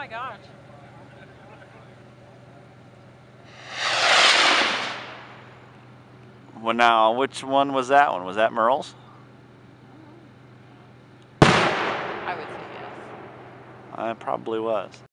my gosh. Well, now, which one was that one? Was that Merle's? I would say yes. It probably was.